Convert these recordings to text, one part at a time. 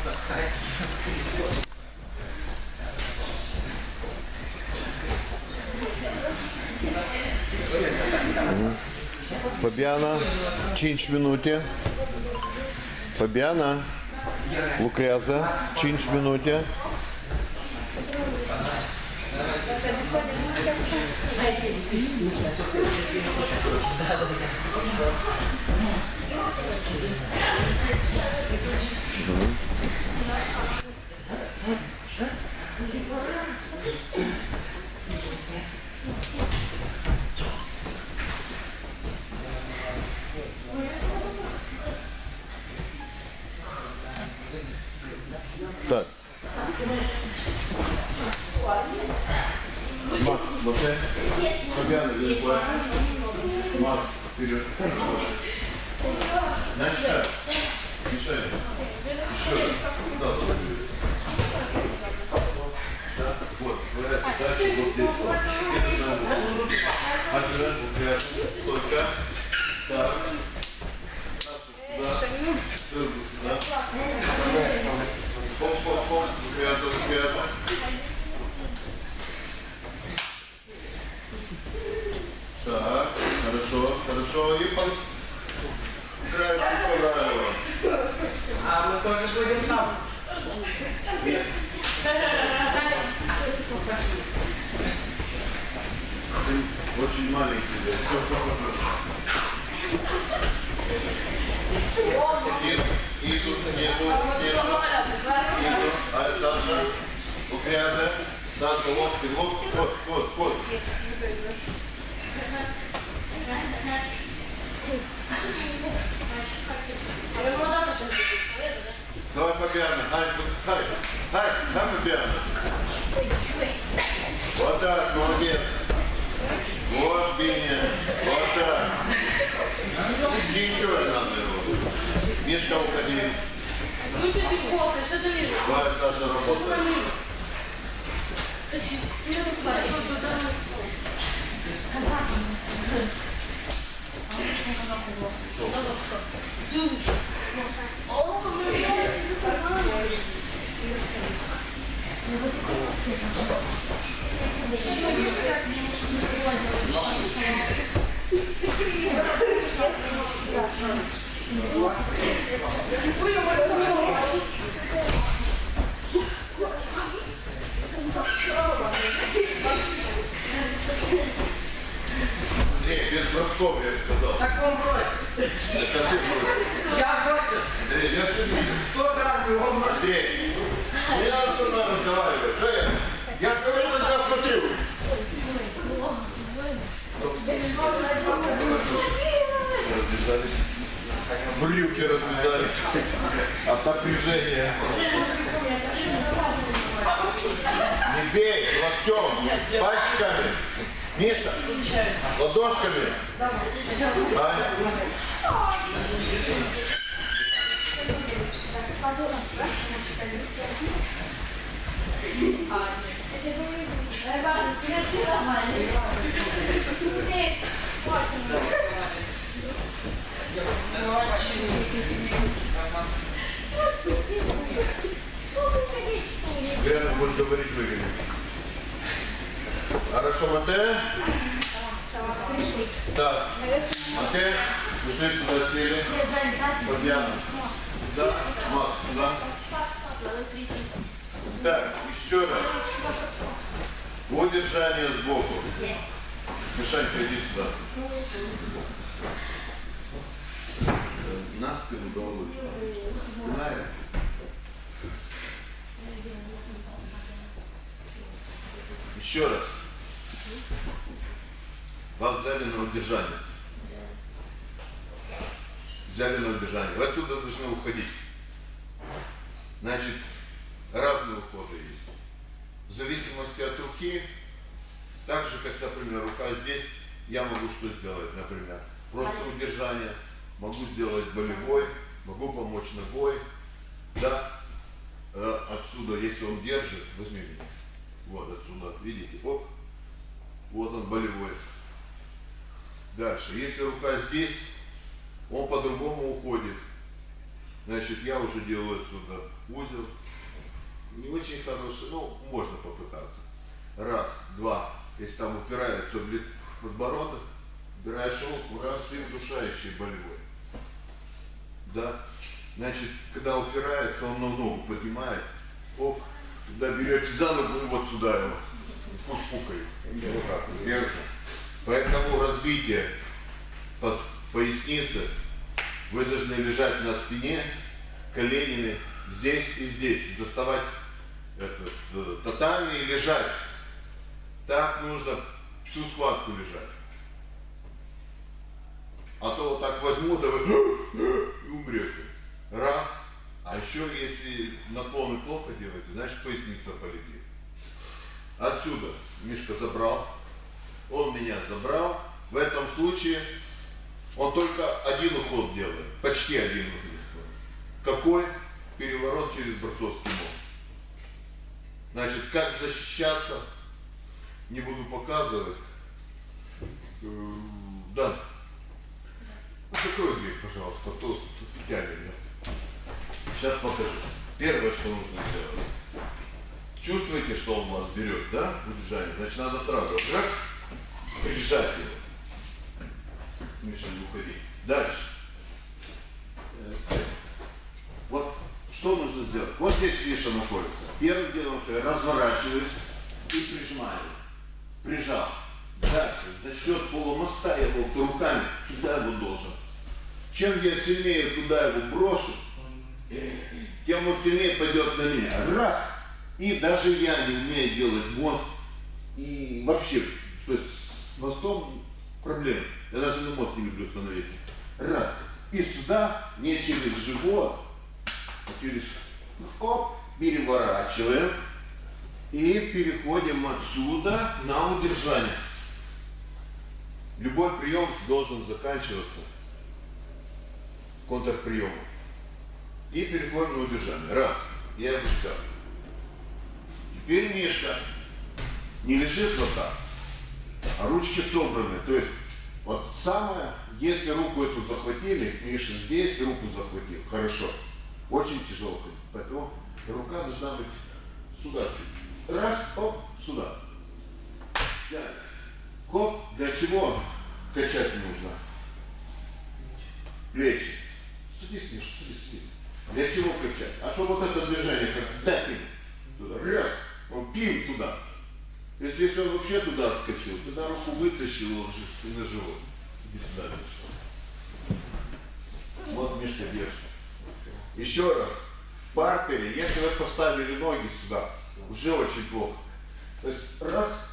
Fabiana, 5 minute. Fabiana, Lucrează, 5 minute. Так. Макс, вообще, Фабиана, Макс, вперед. Дальше. Мишель. Еще. Да, да, вот. Дальше вот здесь. Один, только. Так. Сюда. Хоп. Грязно. Так, хорошо. И краешку правильно. А мы тоже будем там. Очень маленький. Снизу. Александра, Лукряза, Саша, вот. Давай, Фабиана, хай, Фабиана. Вот так, молодец. Вот, Биня, вот так. Ничего не надо его. Мишка, уходи. Давай, Саша, работай. Андрей, без бросков, я сказал. Так он бросит. Это ты бросил. Я бросил. Андрей, я же вижу. Кто красный, он бросил. Андрей, не надо со мной разговаривать. Что я? Я говорю, я смотрю. Развязались. Брюки развязались от напряжения. Не бей локтем, пальчиками. Миша, ладошками. Аня. Реально будешь говорить, выгонять. Хорошо, Матэ. Так, Матэ, пришли сюда, сели. Фабиана. Да, Макс, да. Так, еще раз. Удержание сбоку. Мишанька, иди сюда. На спину голову. Понимаешь? Еще раз. Вас взяли на удержание. Взяли на удержание. Вы отсюда должны уходить. Значит, разные уходы есть. В зависимости от руки, так же, как, например, рука здесь, я могу что сделать, например, просто удержание, могу сделать болевой, могу помочь ногой, да, отсюда, если он держит, возьми меня, вот отсюда, видите, оп, вот он болевой. Дальше, если рука здесь, он по-другому уходит, Значит, я уже делаю отсюда узел. Не очень хороший, но можно попытаться. Раз, два. Если там упирается в подбородок, убираешь руку, раз, и удушающий болевой. Да. Значит, когда упирается, он на ногу поднимает. Оп. Когда берете за ногу, и вот сюда его. Пусть пукает. Вот так, вверх. Поэтому развитие поясницы, вы должны лежать на спине, коленями здесь и здесь. Доставать татами и лежать. Так нужно всю схватку лежать. А то вот так возьму, да вы и умрете. Раз. А еще если наклоны плохо делаете, значит поясница полетит. Отсюда Мишка забрал. Он меня забрал. В этом случае он только один уход делает. Почти один уход. Какой? Переворот через борцовский мост. Значит, как защищаться, не буду показывать. Да. Закрой дверь, пожалуйста, тут тянет. Сейчас покажу. Первое, что нужно сделать. Чувствуете, что он вас берет, да? Удержание. Значит, надо сразу раз прижать его. Миша, не уходи. Дальше. Вот что нужно сделать? Вот здесь Миша находится. Первым делом, что я разворачиваюсь и прижимаю. Прижал. Дальше. За счет полумоста я его руками сюда его должен. Чем я сильнее туда его брошу, тем он сильнее пойдет на меня. Раз. И даже я не умею делать мост. И вообще, то есть с мостом проблем. Я даже на мост не люблю становиться. Раз. И сюда, не через живот, а через... Оп, переворачиваем. И переходим отсюда на удержание. Любой прием должен заканчиваться контрприемом. И переходим на удержание. Раз. Я его взял. Теперь Мишка не лежит вот так, а ручки собраны. То есть, вот самое, если руку эту захватили, Миша здесь руку захватил. Хорошо. Очень тяжело. Поэтому рука должна быть сюда чуть. Раз, оп, сюда. Взяли. Хоп, для чего качать нужно? Плечи. Садись, Миша, садись. Для чего качать? А что вот это движение, как дать туда. Раз, он пил туда. То есть, если он вообще туда отскочил, тогда руку вытащил, он же на живот. Иди сюда, Миша. Вот Мишка держит. Еще раз. В партере, если вы поставили ноги сюда, уже очень плохо. То есть, раз.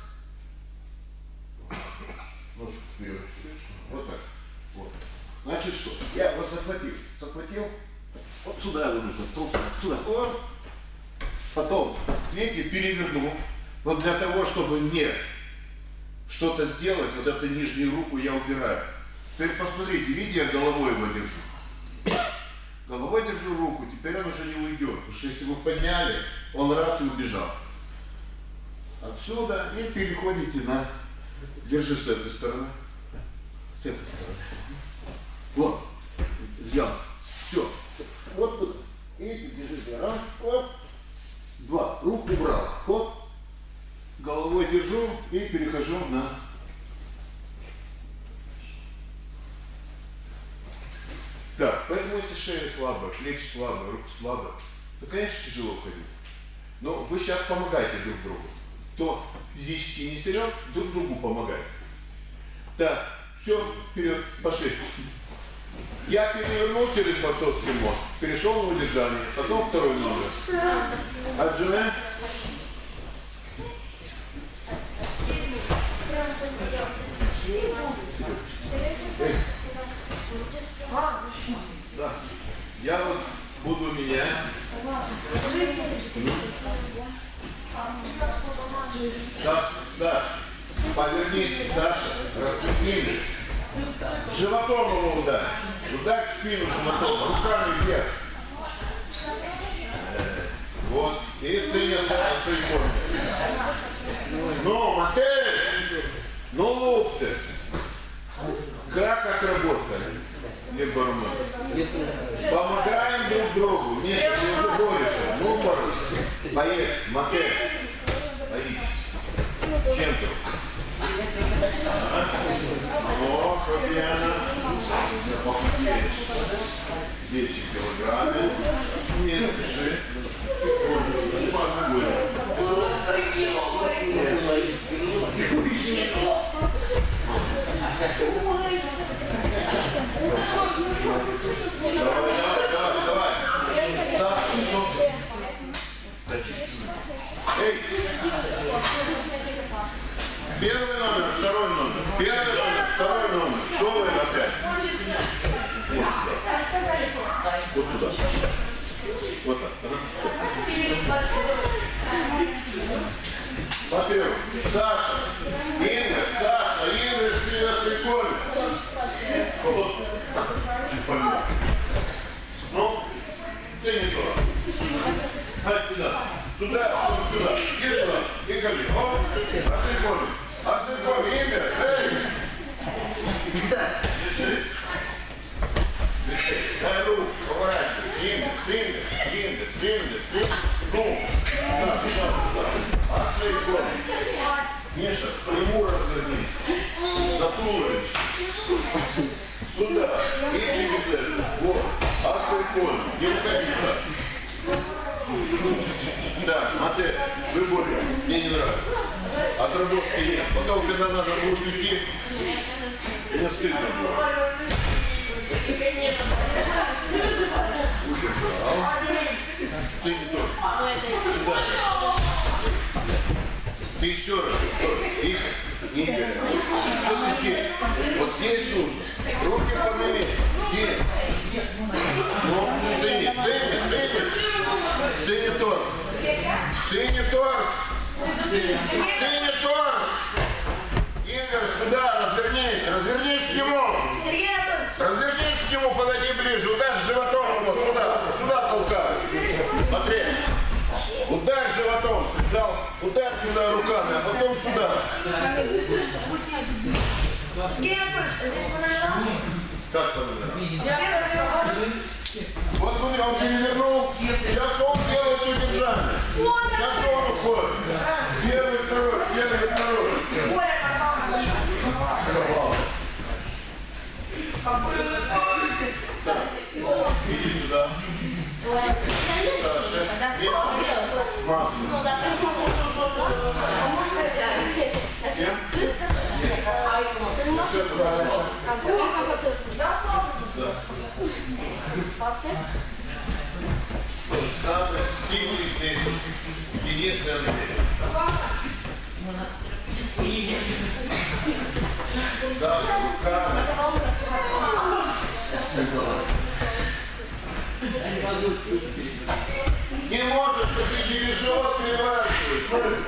Ножку вперед. Вот так. Вот. Значит что? Я его захватил. Захватил. Вот сюда его нужно. Сюда. Оп. Потом ноги перевернул. Вот для того, чтобы мне что-то сделать, вот эту нижнюю руку я убираю. Теперь посмотрите, видите, я головой его держу. Головой держу руку, теперь он уже не уйдет. Потому что если вы подняли, он раз и убежал. Отсюда и переходите на... Держи с этой стороны. С этой стороны. Вот. Взял. Все. Вот туда. И держите. Раз. Оп. Два. Руку убрал. Оп. Головой держу и перехожу на... Так, поэтому если шея слабая, плечи слабые, руки слабые, то, конечно, тяжело ходить. Но вы сейчас помогаете друг другу. Кто физически не силен, друг другу помогает. Так, все, вперед, пошли. Я перевернул через борцовский мост, перешел на удержание, потом второй номер. Отжимаем. Да. Я вас буду менять. Саша, повернись, Саша, распрямись. Животом его ударь. Ударь в спину животом, руками вверх. Вот. И ценя своей форме. Ну, мотель! Ну, лук ты! Как отработали? Помогаем друг Боец, Матэ. Боец. Чем ты? О, Фабиана. Похудеешь. 10 килограмм. Не спеши. Давай. Саша, что? Эй! Первый номер, второй номер. Первый номер, второй номер. Что вы опять? Вот сюда. Вот так. Смотрю. Саша. Инга, с иконы. Вот. Чуть поменьше. Ну, ты не то. Дай туда. Туда, сюда. И сюда. И кажи. О, осыпали. Инга, эй. Держи. Дай руку, поворачивай. Инга. Ну, сюда. Осыпали. Миша, к нему развернись. Затулович. Сюда. И через это. Вот. Осыпали. Не уходи, Саша. Да, Матэ, выбор мне не нравится. Отработки нет. Потом, когда надо будет уйти, мне стыдно будет. Удержал. Ты не тот. Сюда. Ты еще раз. Игорь. Что ты здесь? Вот здесь нужно. Руки подними. Здесь. Ну, цени торс. Игорь, сюда, развернись к нему, подойди ближе, ударь животом его, сюда толкай. Смотри, ударь животом, взял, ударь сюда руками, а потом сюда. Как понравилось? Вот смотри, он перевернул, сейчас он делает удержание. Сейчас он уходит. Первый, второй. Иди сюда. Саша. Макс. Самый сильный здесь Денис и Андрей. Саша, руками. Не можешь, что ты через живот переворачиваешь.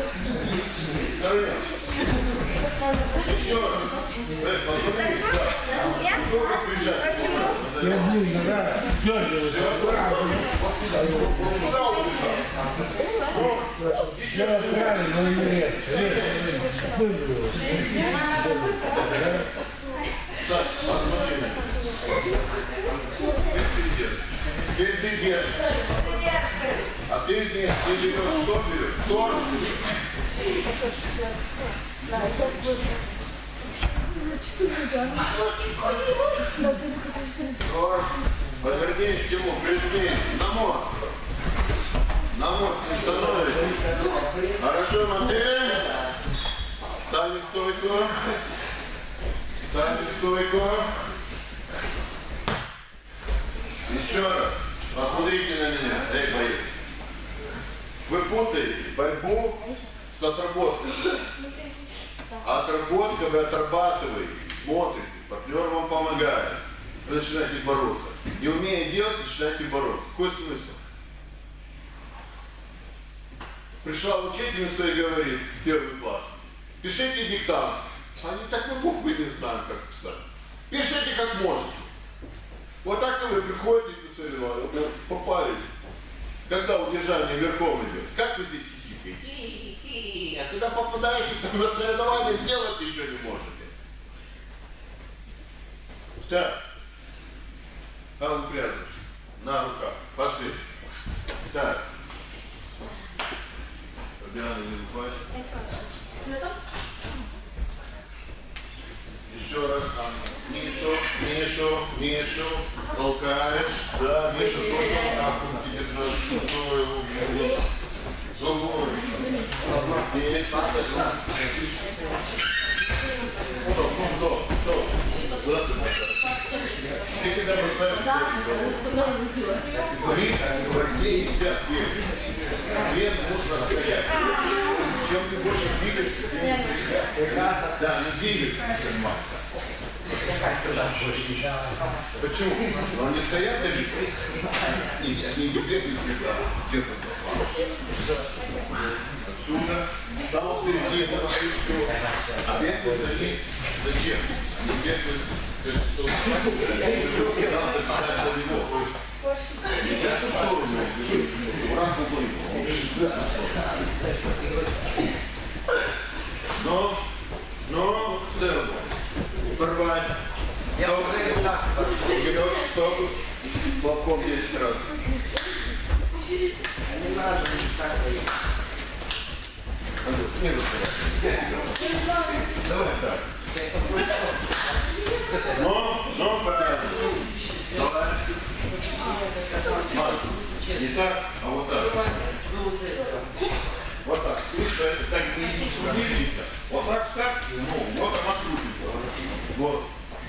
Еще раз. Посмотри, только прижать. Куда убежал? Еще раз. Саша, посмотри. Теперь ты держишь. А ты берешь, что берешь? Торс Торс. Повернись к нему, прижмись. На мост не становится. Хорошо, Матэ. Стань в стойку. Еще раз. Посмотрите на меня. Эй, боец. Вы путаете борьбу с отработкой. Отработка, вы отрабатываете, смотрите, партнер вам помогает. Вы начинаете бороться. Не умея делать, начинаете бороться. Какой смысл? Пришла учительница и говорит, первый класс, пишите диктант. Они так на буквы не знают, как писать. Пишите как можете. Вот так вы приходите и писали, попали. Когда удержание верхом идет, как вы здесь хихикаете? А когда попадаетесь на соревнования, сделать ничего не можете. Так. А он прятать. На руках. Пошли. Так. Фабиана, не упасть. Еще раз. Мишу. Толкаешь. Да, Миша, только так руки держать. Сухой руки. Сухой. Есть. Стоп. Куда ты бросаешь? Ты когда бросаешь? Говори, сядь. Вен нужно стоять. Чем ты больше двигаешься, тем не да, не двигайся. Почему? Он не стоят далеко? Они не бегают где-то. Отсюда, самого середины, и все. А бегают они зачем? Они бегают, то есть, чтобы начинать за него. То есть, не в эту сторону, в разную сторону. Но, серву. Порвать. Стоп. Хлопком 10 раз. Не надо так. Не давай так. Но, понятно. Давай. Марк, не так, а вот так. Вот так. Слушай, это так не видится. Вот так встать, вот она крутится. Вот.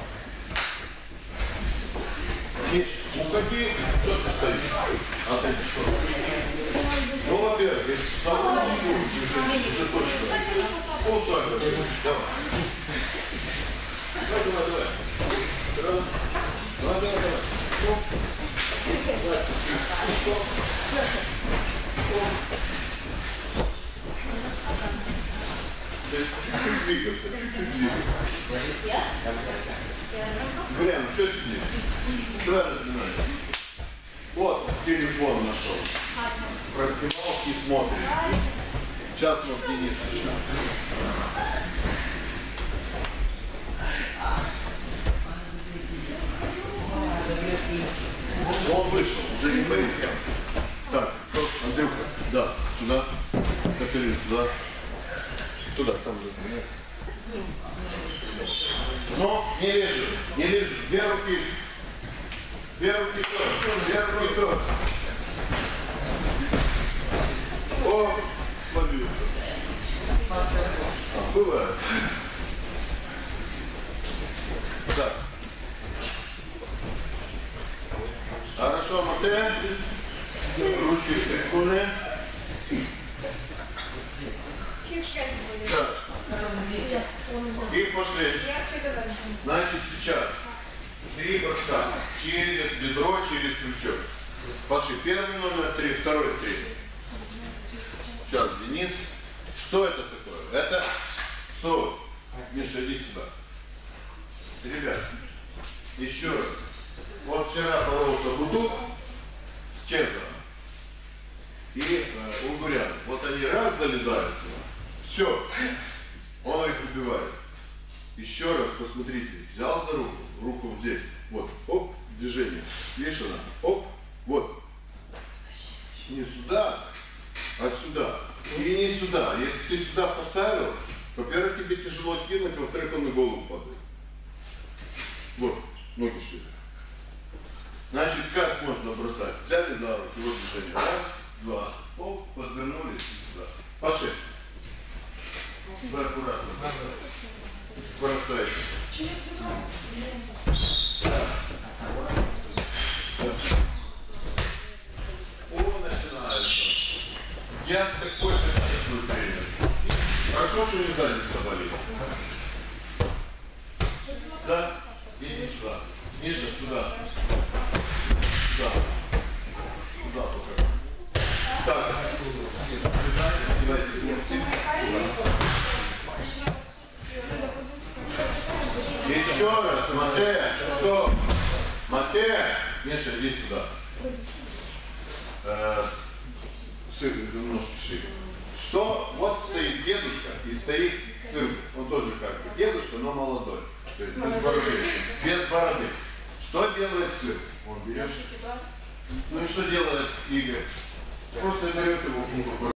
Миш, уходи, что ты стоишь? А ты что? Ну, во-первых, если сам уже точно. Полшага. Давай. Давай. Чуть-чуть двигаться. Грян, что сидишь? Давай разминай. Вот, телефон нашел. Проснимал и смотрит. Сейчас вот Денис начнет. Он вышел, уже не борится. Так, стоп, Андрюха, да, сюда. Катерина, сюда. Туда, там же. Но не вижу. Две руки тоже. О, свалился. Бывает. Так. Хорошо, Матея. Ручки стрекуны. Так. И пошли. Значит, сейчас 3 броска. Через бедро, через плечо. Пошли. Первый номер 3, второй 3. Сейчас, Денис. Что это такое? Это... Стой. Миша, иди сюда. Ребят, еще раз. Вот вчера боролся Бутук с Чезером и Угурян. Вот они раз залезают сюда. Все. Он их убивает. Еще раз посмотрите. Взял за руку. Руку вот здесь. Вот. Оп. Движение. Видишь она? Оп. Вот. Не сюда, а сюда. И не сюда. Если ты сюда поставил, во-первых, тебе тяжело кинуть, во-вторых, он на голову падает. Вот. Ноги шире. Значит, как можно бросать? Взяли за руки, вот движение. Раз, два. Оп. Подвернулись и сюда. Пошли. Вы аккуратно. Бросайте. О, начинается. Я такой же тренер. Хорошо, что не задница болит. Да? Иди сюда. Ниже, сюда. Сюда. Сюда пока. Так. Еще раз, Матея, стоп. Матея, Миша, иди сюда. Сын немножко шире. Что? Вот стоит дедушка и стоит сын. Он тоже как бы дедушка, но молодой. То есть без бороды. Без бороды. Что делает сын? Он берет. Ну и что делает Игорь? Просто берет его в руку.